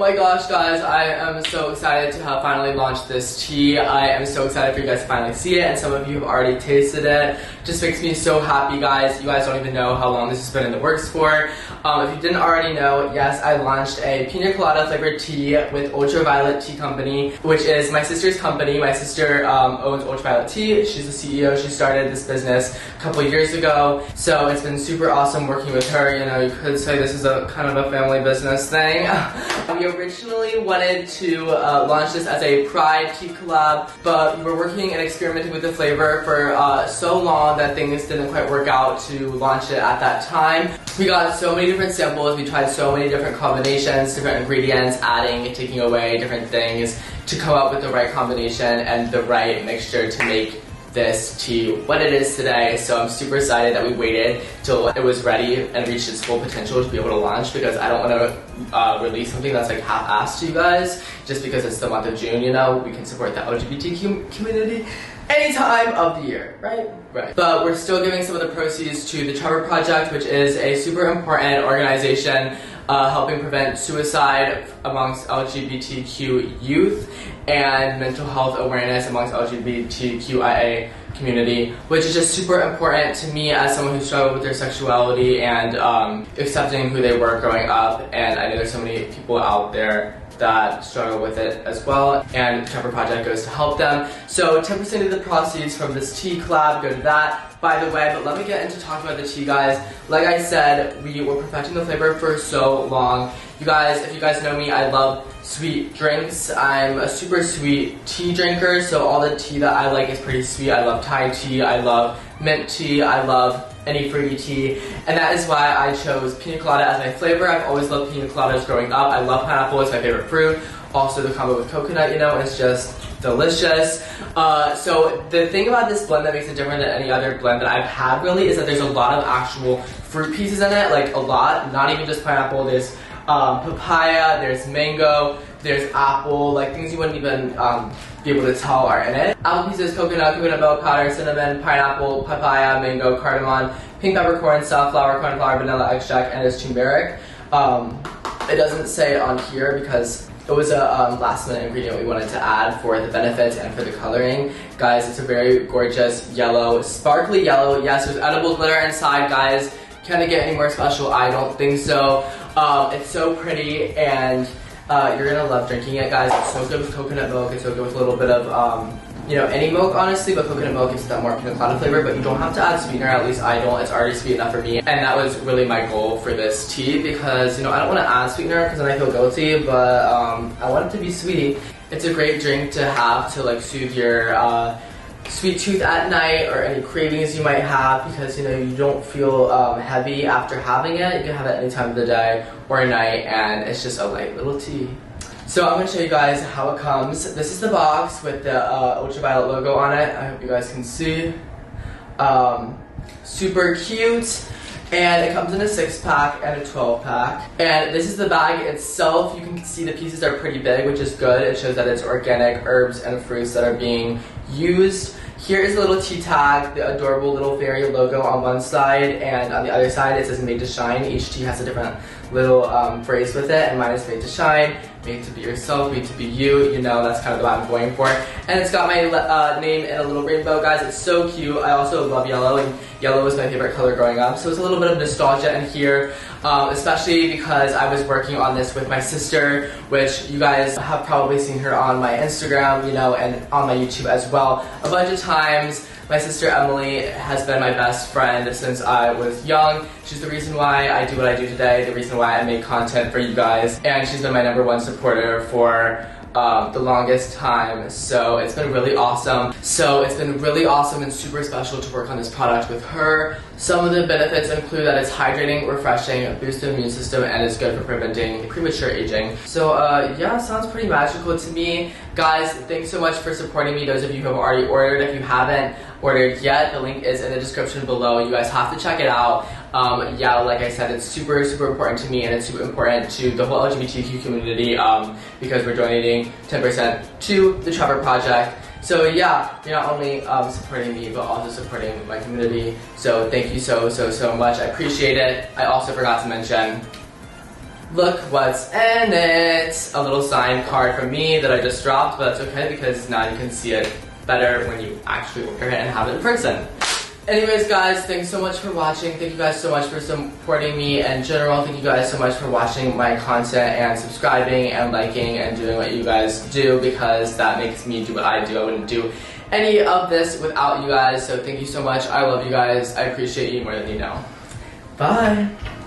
my gosh, guys, I am so excited to have finally launched this tea. I am so excited for you guys to finally see it, and some of you have already tasted it. Just makes me so happy, guys. You guys don't even know how long this has been in the works for. If you didn't already know, yes, I launched a pina colada flavored tea with Ultraviolet Tea Company, which is my sister's company. My sister owns Ultraviolet Tea. She's the CEO. She started this business a couple years ago, so it's been super awesome working with her. You know, you could say this is a kind of a family business thing. We originally wanted to launch this as a Pride tea collab, but we were working and experimenting with the flavor for so long that things didn't quite work out to launch it at that time. We got so many different samples, we tried so many different combinations, different ingredients, adding and taking away different things to come up with the right combination and the right mixture to make this tea what it is today. So I'm super excited that we waited till it was ready and reached its full potential to be able to launch, because I don't want to release something that's like half-assed to you guys just because it's the month of June. You know, we can support the LGBTQ community any time of the year, right? Right. But we're still giving some of the proceeds to the Trevor Project, which is a super important organization helping prevent suicide amongst LGBTQ youth and mental health awareness amongst LGBTQIA community, which is just super important to me as someone who struggled with their sexuality and accepting who they were growing up. And I know there's so many people out there that struggle with it as well, and the Trevor Project goes to help them. So 10% of the proceeds from this tea collab go to that, by the way. But let me get into talking about the tea, guys. Like I said, we were perfecting the flavor for so long. You guys, if you guys know me, I love sweet drinks. I'm a super sweet tea drinker, so all the tea that I like is pretty sweet. I love Thai tea, I love mint tea, I love any fruity tea, and that is why I chose pina colada as my flavor. I've always loved pina coladas growing up. I love pineapple, it's my favorite fruit. Also the combo with coconut, you know, is just delicious. So the thing about this blend that makes it different than any other blend that I've had really is that there's a lot of actual fruit pieces in it, like a lot, not even just pineapple. There's papaya, there's mango, there's apple, like things you wouldn't even be able to tell are in it. Apple pieces, coconut milk powder, cinnamon, pineapple, papaya, mango, cardamom, pink peppercorn, safflower, cornflower, vanilla extract, and it's turmeric. It doesn't say on here because it was a last minute ingredient we wanted to add for the benefits and for the coloring. Guys, it's a very gorgeous yellow, sparkly yellow. Yes, there's edible glitter inside, guys. Can it get any more special? I don't think so. It's so pretty, and you're gonna love drinking it, guys. It's so good with coconut milk. It's so good with a little bit of, you know, any milk, honestly, but coconut milk gives that more pina colada flavor, but you don't have to add sweetener, at least I don't. It's already sweet enough for me, and that was really my goal for this tea, because, you know, I don't want to add sweetener because then I feel guilty, but I want it to be sweet. It's a great drink to have to, like, soothe your sweet tooth at night or any cravings you might have, because, you know, you don't feel heavy after having it. You can have it any time of the day or night, and it's just a light little tea. So I'm going to show you guys how it comes. This is the box with the Ultraviolet logo on it. I hope you guys can see. Super cute. And it comes in a 6-pack and a 12-pack. And this is the bag itself. You can see the pieces are pretty big, which is good. It shows that it's organic herbs and fruits that are being used. Here is a little tea tag, the adorable little fairy logo on one side, and on the other side it says made to shine. Each tea has a different little phrase with it, and mine is made to shine, made to be yourself, made to be you. You know, that's kind of what I'm going for. And it's got my name in a little rainbow, guys. It's so cute. I also love yellow, and yellow was my favorite color growing up, so it's a little bit of nostalgia in here, especially because I was working on this with my sister, which you guys have probably seen her on my Instagram, you know, and on my YouTube as well a bunch of times. My sister Emily has been my best friend since I was young. She's the reason why I do what I do today, the reason why I make content for you guys, and she's been my #1 supporter for the longest time, so it's been really awesome. And super special to work on this product with her. Some of the benefits include that it's hydrating, refreshing, boosts the immune system, and is good for preventing premature aging. So yeah, sounds pretty magical to me. Guys, thanks so much for supporting me, those of you who have already ordered. If you haven't ordered yet, the link is in the description below. You guys have to check it out. Yeah, like I said, it's super important to me, and it's super important to the whole LGBTQ community, because we're donating 10% to the Trevor Project. So yeah, you're not only supporting me, but also supporting my community. So thank you so much. I appreciate it. I also forgot to mention, look what's in it. A little signed card from me that I just dropped, but that's okay because now you can see it better when you actually order it and have it in person. Anyways guys, thanks so much for watching. Thank you guys so much for supporting me in general. Thank you guys so much for watching my content and subscribing and liking and doing what you guys do, because that makes me do what I do. I wouldn't do any of this without you guys, so thank you so much. I love you guys. I appreciate you more than you know. Bye.